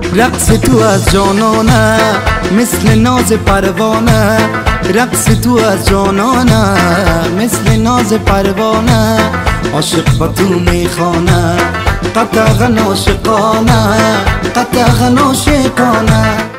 رقص تو از جانانه مثل ناز پروانه، رقص تو از جانانه مثل ناز پروانه. عاشق با تو میخانه قطع عاشقانه، قطع عاشقانه.